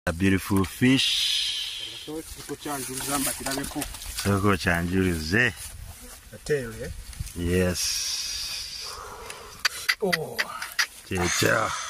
A beautiful fish. So chanjulize. Yes. Oh. Checha.